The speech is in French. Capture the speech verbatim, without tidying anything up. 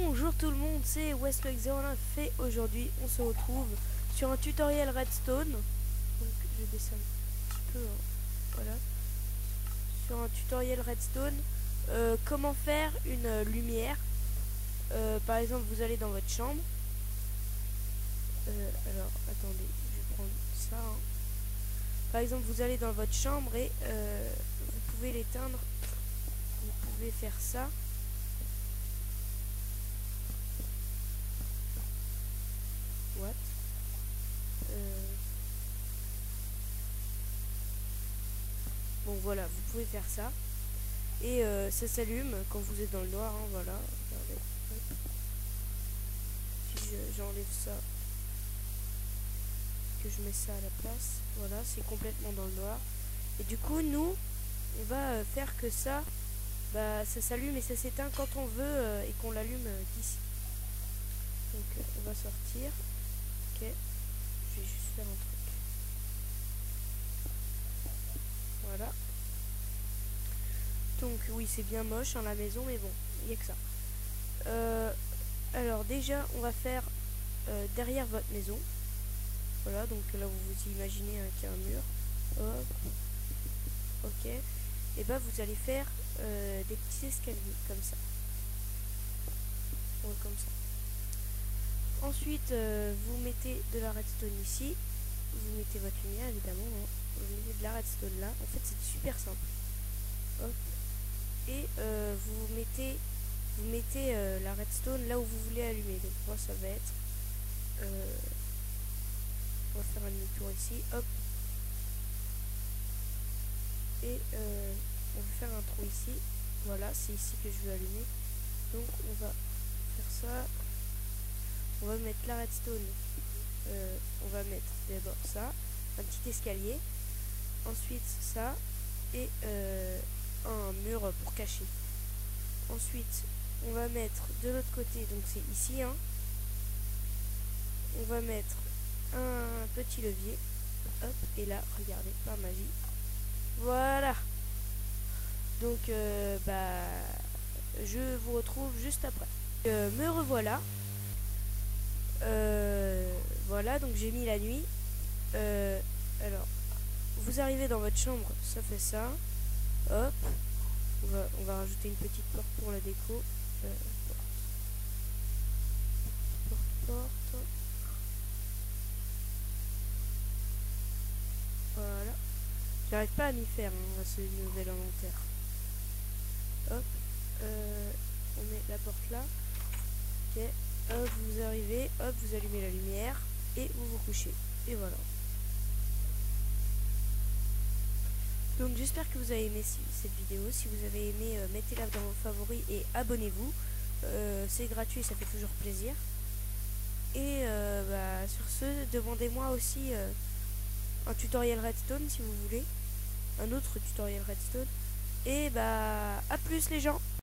Bonjour tout le monde, c'est Westpack zéro neuf et aujourd'hui on se retrouve sur un tutoriel Redstone. Donc je descends un petit peu, hein. Voilà. Sur un tutoriel Redstone, euh, comment faire une euh, lumière. Euh, par exemple, vous allez dans votre chambre. Euh, alors attendez, je vais prendre ça. Hein. Par exemple, vous allez dans votre chambre et euh, vous pouvez l'éteindre. Vous pouvez faire ça. What? Euh... Bon voilà, vous pouvez faire ça. Et euh, ça s'allume quand vous êtes dans le noir, hein, voilà. Regardez. Si j'enlève ça, que je mets ça à la place, voilà, c'est complètement dans le noir. Et du coup, nous, on va euh, faire que ça, bah, ça s'allume et ça s'éteint quand on veut euh, et qu'on l'allume euh, d'ici. Donc euh, on va sortir. Ok, je vais juste faire un truc. Voilà. Donc oui, c'est bien moche hein, la maison, mais bon, il n'y a que ça. Euh, alors déjà, on va faire euh, derrière votre maison. Voilà, donc là vous vous imaginez hein, qu'il y a un mur. Hop. Ok. Et bah vous allez faire euh, des petits escaliers comme ça. Ouais, comme ça. Ensuite, euh, vous mettez de la redstone ici. Vous mettez votre lumière évidemment. Hein. Vous mettez de la redstone là. En fait, c'est super simple. Hop. Et euh, vous mettez, vous mettez euh, la redstone là où vous voulez allumer. Donc moi, ça va être. Euh, on va faire un demi-tour ici. Hop. Et euh, on va faire un trou ici. Voilà, c'est ici que je veux allumer. Donc on va faire ça. On va mettre la redstone. Euh, on va mettre d'abord ça, un petit escalier. Ensuite ça et euh, un mur pour cacher. Ensuite on va mettre de l'autre côté, donc c'est ici. Hein, on va mettre un petit levier. Hop, et là, regardez, par magie. Voilà. Donc, euh, bah, je vous retrouve juste après. Euh, me revoilà. Euh, voilà, donc j'ai mis la nuit. Euh, alors, vous arrivez dans votre chambre, ça fait ça. Hop. On va, on va rajouter une petite porte pour la déco. Euh, porte, porte, porte. Voilà. J'arrive pas à m'y faire hein, à ce nouvel inventaire. Hop. Euh, on met la porte là. Ok. Hop, vous arrivez. Hop, vous allumez la lumière. Et vous vous couchez. Et voilà. Donc j'espère que vous avez aimé cette vidéo. Si vous avez aimé, euh, mettez-la dans vos favoris et abonnez-vous. Euh, c'est gratuit, ça fait toujours plaisir. Et euh, bah, sur ce, demandez-moi aussi euh, un tutoriel Redstone si vous voulez. Un autre tutoriel Redstone. Et bah à plus les gens.